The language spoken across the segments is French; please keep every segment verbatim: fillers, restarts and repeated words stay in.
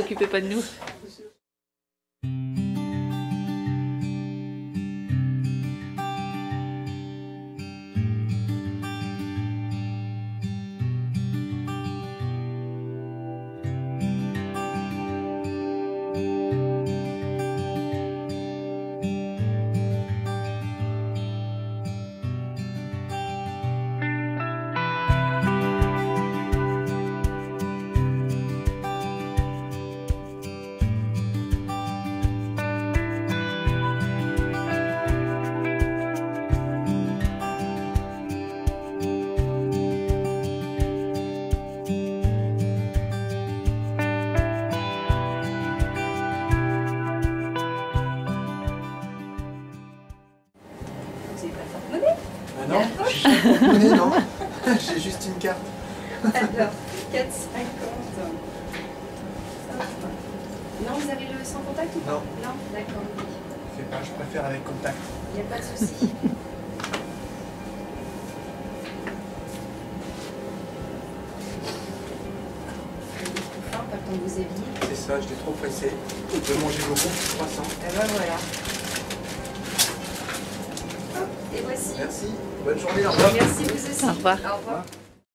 occupez pas de nous. Ah non, j'ai pas de monnaie, non. J'ai juste une carte. Alors, quatre cinquante. Non, vous avez le sans contact ou pas? Non. Non, d'accord. Fais pas, je préfère avec contact. Il n'y a pas de souci. Pas le temps de vous habiller. C'est ça, j'étais trop pressé de manger vos bons croissants. Et ben voilà. Hop, et voici. Merci. Bonne journée, au revoir. Merci vous aussi. Au revoir. Au revoir.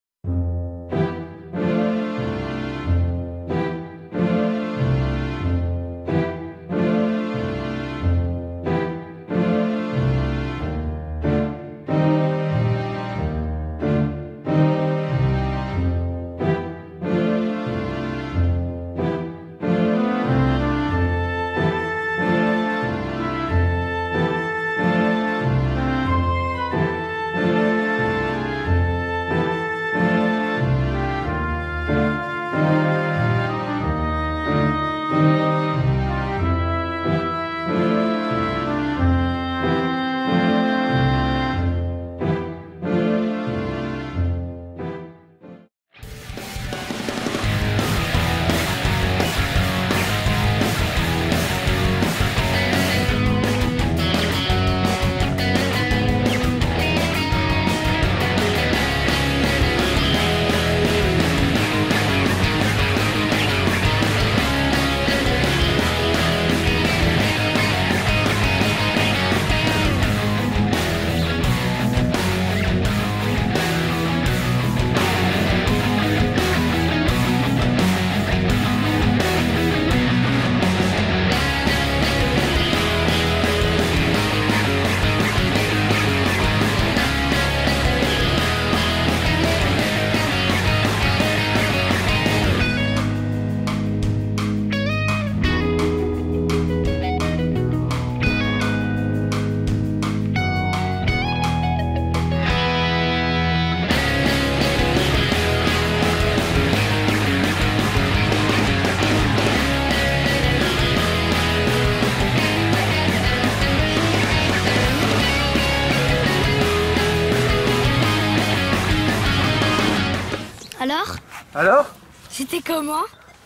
Alors? Alors? C'était comment?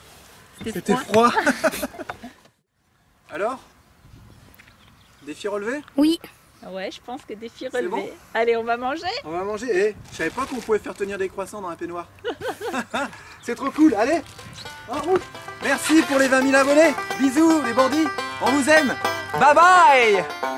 C'était froid. Alors? Défi relevé? Oui. Ouais, je pense que défi C'est relevé. bon. Allez, on va manger. On va manger. Eh, je savais pas qu'on pouvait faire tenir des croissants dans un peignoir. C'est trop cool. Allez, en route. Merci pour les vingt mille abonnés. Bisous les bandits. On vous aime. Bye bye.